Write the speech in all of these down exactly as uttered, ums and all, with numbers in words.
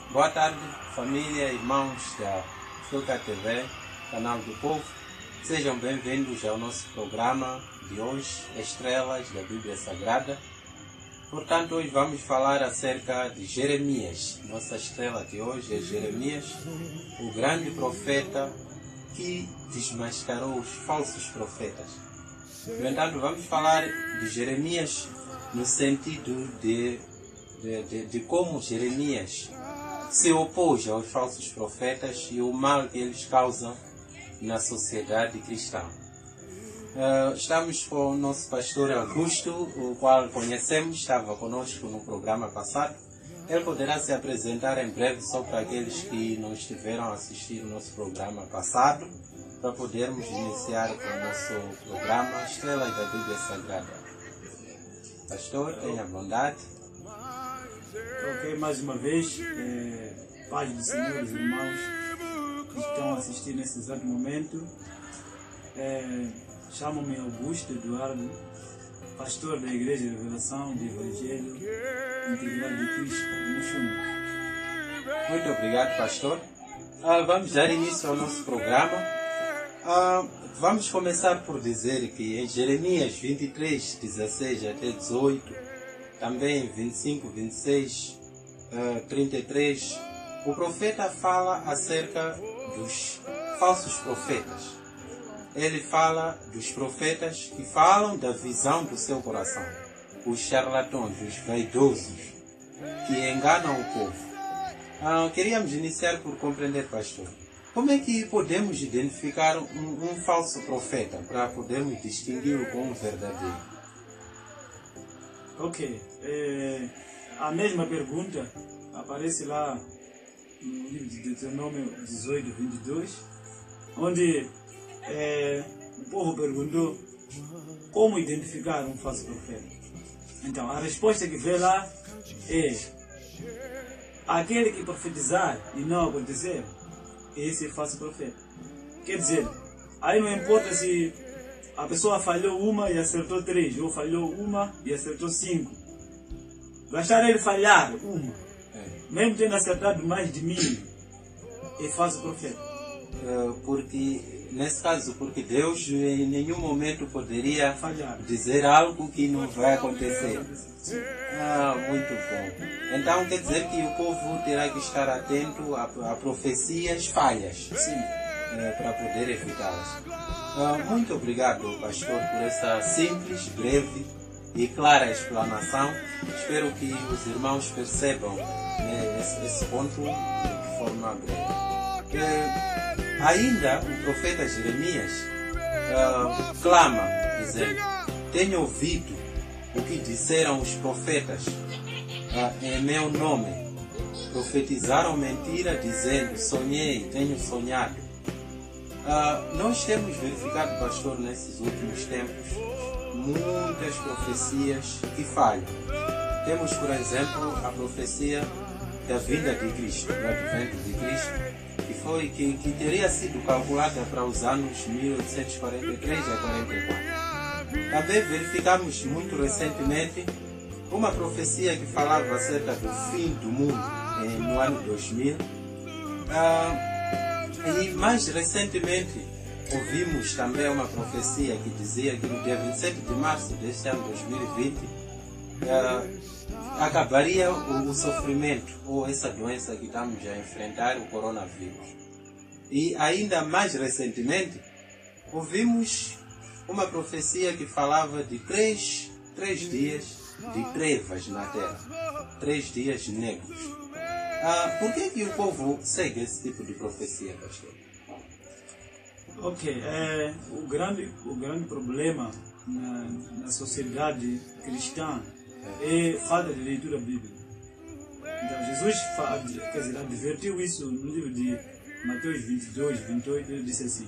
Boa tarde, família, irmãos da Filca T V, canal do povo. Sejam bem-vindos ao nosso programa de hoje, Estrelas da Bíblia Sagrada. Portanto, hoje vamos falar acerca de Jeremias. Nossa estrela de hoje é Jeremias, o grande profeta que desmascarou os falsos profetas. No entanto, vamos falar de Jeremias no sentido de, de, de, de como Jeremias se opôs aos falsos profetas e o mal que eles causam na sociedade cristã. Uh, estamos com o nosso pastor Augusto, o qual conhecemos, estava conosco no programa passado. Ele poderá se apresentar em breve só para aqueles que não estiveram a assistir o nosso programa passado, para podermos iniciar com o nosso programa Estrelas da Bíblia Sagrada. Pastor, tenha bondade. Ok, mais uma vez, é, paz do Senhor, os irmãos que estão a assistir nesse exato momento. É, Chamo-me Augusto Eduardo, pastor da Igreja de Revelação do Evangelho Integral de Cristo, no Chumbo. Muito obrigado, pastor. Ah, vamos dar início ao nosso programa. Ah, vamos começar por dizer que em Jeremias vinte e três, dezesseis até dezoito, também vinte e cinco, vinte e seis, trinta e três, o profeta fala acerca dos falsos profetas. Ele fala dos profetas que falam da visão do seu coração, os charlatões, os vaidosos, que enganam o povo. Ah, queríamos iniciar por compreender, pastor, como é que podemos identificar um, um falso profeta para podermos distingui-lo com um verdadeiro? Ok, é, a mesma pergunta aparece lá no livro de Deuteronômio dezoito, vinte e dois, onde é, o povo perguntou como identificar um falso profeta. Então, a resposta que vê lá é: aquele que profetizar e não acontecer, esse é falso profeta. Quer dizer, aí não importa se a pessoa falhou uma e acertou três, ou falhou uma e acertou cinco. Bastar ele falhar uma, mesmo tendo acertado mais de mil, é falso profeta. Porque, nesse caso, porque Deus em nenhum momento poderia falhar, dizer algo que não vai acontecer. Ah, muito bom. Então quer dizer que o povo terá que estar atento a, a profecias falhas. Sim. É, para poder evitá-las. Ah, muito obrigado, pastor, por essa simples, breve e clara explanação. Espero que os irmãos percebam, né, esse, esse ponto de forma breve. É, ainda o profeta Jeremias ah, clama, dizendo: tenho ouvido o que disseram os profetas ah, em meu nome. Profetizaram mentira, dizendo: sonhei, tenho sonhado. Uh, nós temos verificado, pastor, nesses últimos tempos, muitas profecias que falham. Temos, por exemplo, a profecia da vinda de Cristo, do advento de Cristo, que, foi, que, que teria sido calculada para os anos mil oitocentos e quarenta e três a quarenta e quatro. Também verificamos muito recentemente uma profecia que falava acerca do fim do mundo eh, no ano dois mil. Uh, E mais recentemente ouvimos também uma profecia que dizia que no dia vinte e sete de março deste ano dois mil e vinte uh, acabaria o, o sofrimento ou essa doença que estamos a enfrentar, o coronavírus. E ainda mais recentemente ouvimos uma profecia que falava de três, três dias de trevas na terra, três dias negros. Ah, por que, que o povo segue esse tipo de profecia, pastor? Ok, é, o, grande, o grande problema na, na sociedade cristã é falta de leitura bíblica. Então, Jesus fa, quer dizer, advertiu isso no livro de Mateus vinte e dois, vinte e oito, ele disse assim: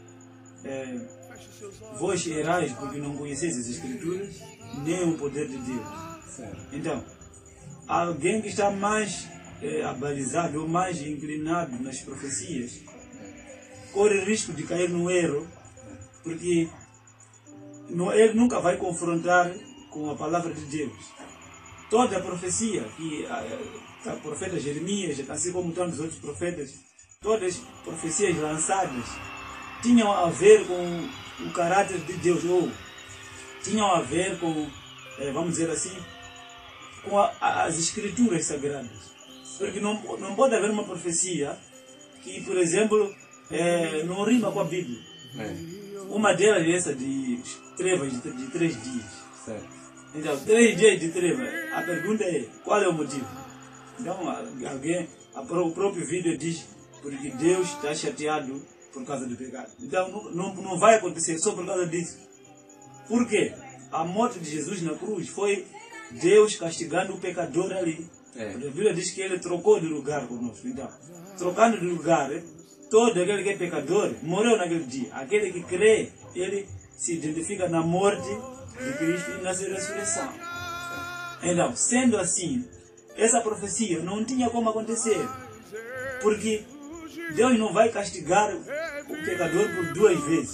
é, vós erais porque não conheceis as Escrituras, nem o poder de Deus. Então, alguém que está mais É, abalizado ou mais inclinado nas profecias corre risco de cair no erro, porque não, ele nunca vai confrontar com a palavra de Deus. Toda a profecia que o profeta Jeremias, assim como tantos outros profetas, todas as profecias lançadas tinham a ver com o caráter de Deus, ou tinham a ver com, eh, vamos dizer assim, com a, a, as escrituras sagradas. Porque não, não pode haver uma profecia que, por exemplo, eh, não rima com a Bíblia. É. Uma delas é essa de trevas de, de três dias. Certo. Então, três dias de treva. A pergunta é, qual é o motivo? Então, alguém, o próprio vídeo diz, porque Deus está chateado por causa do pecado. Então, não, não, não vai acontecer só por causa disso. Por quê? A morte de Jesus na cruz foi Deus castigando o pecador ali. É. A Bíblia diz que ele trocou de lugar conosco. Então, trocando de lugar, todo aquele que é pecador morreu naquele dia. Aquele que crê, ele se identifica na morte de Cristo e na sua ressurreição. Então, sendo assim, essa profecia não tinha como acontecer. Porque Deus não vai castigar o pecador por duas vezes.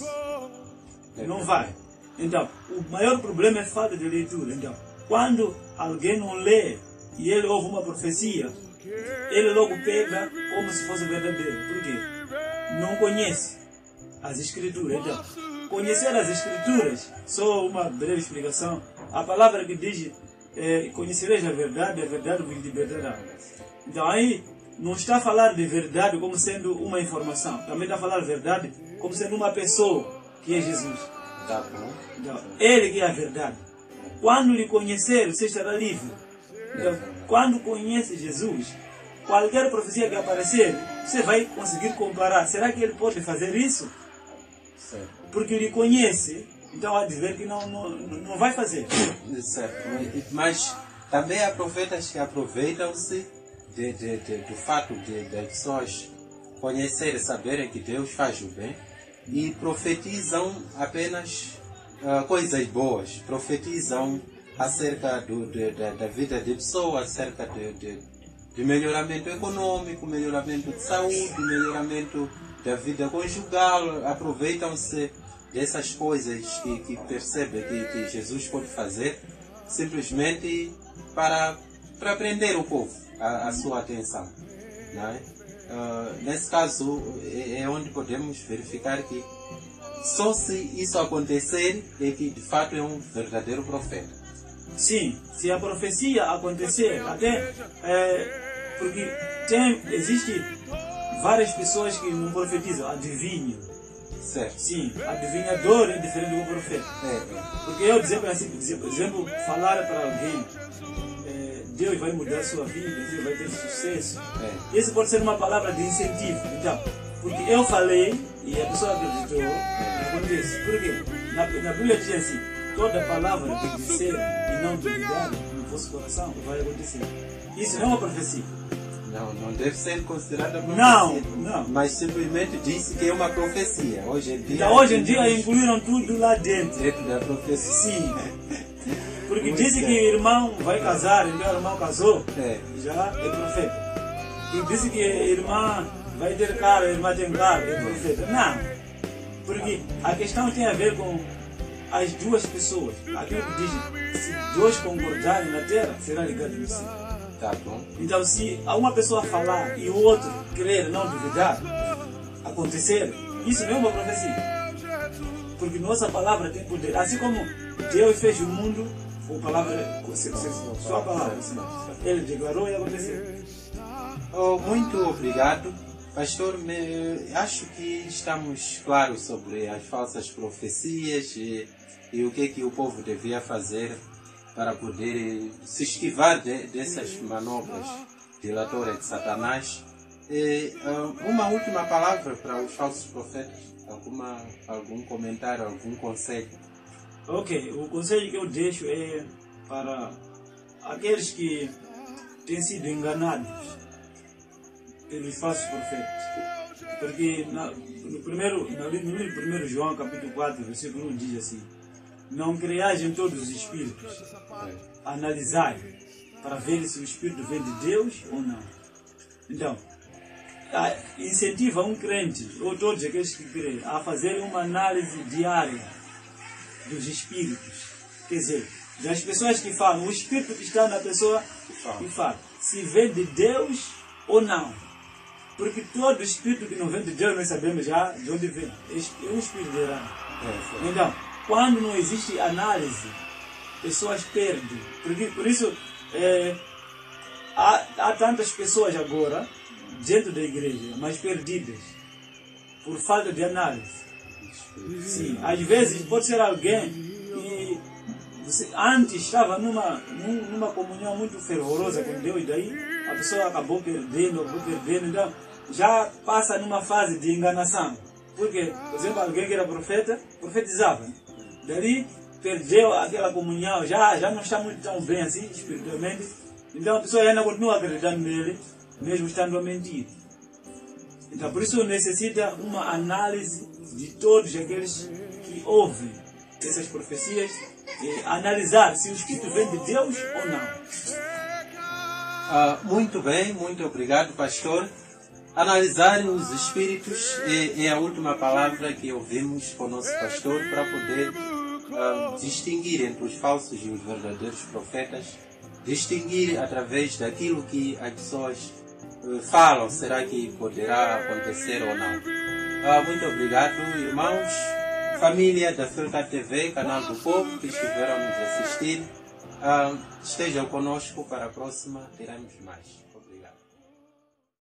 Não vai. Então, o maior problema é a falta de leitura. Então, quando alguém não lê e ele ouve uma profecia, ele logo pega como se fosse verdadeiro. Por quê? Não conhece as Escrituras. Então, conhecer as Escrituras, só uma breve explicação. A palavra que diz, é, conhecereis a verdade, a verdade vos libertará. Então, aí, não está a falar de verdade como sendo uma informação. Também está a falar de verdade como sendo uma pessoa, que é Jesus. Então, ele que é a verdade. Quando lhe conhecer, você estará livre. Então, quando conhece Jesus, qualquer profecia que aparecer, você vai conseguir comparar. Será que ele pode fazer isso? Certo. Porque ele conhece, então há de ver que não, não, não vai fazer. Certo. Mas também há profetas que aproveitam-se de, de, de, do fato de, de as pessoas conhecerem, saberem que Deus faz o bem e profetizam apenas uh, coisas boas. Profetizam acerca do, de, de, da vida de pessoas, acerca de, de, de melhoramento econômico, melhoramento de saúde, melhoramento da vida conjugal. Aproveitam-se dessas coisas que, que percebem que, que Jesus pode fazer simplesmente para, para prender o povo, a, a sua atenção. Não é? Uh, nesse caso é, é onde podemos verificar que só se isso acontecer é que de fato é um verdadeiro profeta. Sim, se a profecia acontecer, até é, porque tem, existe várias pessoas que não profetizam, adivinham. Certo. Sim, adivinhador é diferente do profeta. É, é. Porque eu dizer para assim, por exemplo, falar para alguém, é, Deus vai mudar a sua vida, Deus vai ter sucesso. É. Isso pode ser uma palavra de incentivo. Então, porque eu falei e a pessoa acreditou, é. Acontece. Por quê? Na, na Bíblia diz assim, toda palavra que disser e não duvidar no vosso coração vai acontecer. Isso não é uma profecia. Não, não deve ser considerada profecia. Não, não. Mas simplesmente disse que é uma profecia. Hoje em dia... Então, hoje em dia incluíram tudo lá dentro. Dentro da profecia. Sim. Porque Muito disse bem. que irmão vai casar e meu irmão casou, É. já é profeta. E disse que irmã vai ter carro, irmã tem carro, é profeta. Não. Porque a questão tem a ver com as duas pessoas. Aquilo que diz, se dois concordarem na terra, será ligado no céu. Tá bom. Então, se uma pessoa falar e o outro crer, não duvidar, acontecer, isso não é uma profecia. Porque nossa palavra tem poder. Assim como Deus fez o mundo, a palavra, sua palavra, assim, ele declarou e aconteceu. Oh, muito obrigado. Pastor, me, acho que estamos claros sobre as falsas profecias e, e o que, é que o povo devia fazer para poder se esquivar de, dessas manobras dilatórias de Satanás. E, uh, uma última palavra para os falsos profetas? Alguma, algum comentário, algum conselho? Ok, o conselho que eu deixo é para aqueles que têm sido enganados pelos falsos profetas. Porque na, no primeiro, no livro primeiro João, capítulo quatro, versículo um, diz assim: não creais em todos os espíritos, analisai para ver se o espírito vem de Deus ou não. Então, incentiva um crente, ou todos aqueles que creem, a fazer uma análise diária dos espíritos. Quer dizer, das pessoas que falam, o espírito que está na pessoa que fala. se vem de Deus ou não. Porque todo espírito que não vem de Deus, nós sabemos já de onde vem. É um espírito de errado. É, Então, quando não existe análise, pessoas perdem. Porque, por isso, é, há, há tantas pessoas agora dentro da igreja, mas perdidas, por falta de análise. Sim, às vezes pode ser alguém que você, antes estava numa, numa comunhão muito fervorosa com Deus, e daí a pessoa acabou perdendo, acabou perdendo, então já passa numa fase de enganação. Porque, por exemplo, alguém que era profeta, profetizava. Daí perdeu aquela comunhão, já, já não está muito tão bem assim, espiritualmente. Então a pessoa ainda continua acreditando nele, mesmo estando a mentir. Então por isso necessita uma análise de todos aqueles que ouvem essas profecias, e analisar se o Espírito vem de Deus ou não. Ah, muito bem, muito obrigado, pastor. Analisar os Espíritos é, é a última palavra que ouvimos com o nosso pastor para poder ah, distinguir entre os falsos e os verdadeiros profetas, distinguir através daquilo que as pessoas uh, falam, será que poderá acontecer ou não. Ah, muito obrigado, irmãos, família da Filca T V, canal do povo, que estiveram nos assistir. Ah, estejam conosco para a próxima, teremos mais.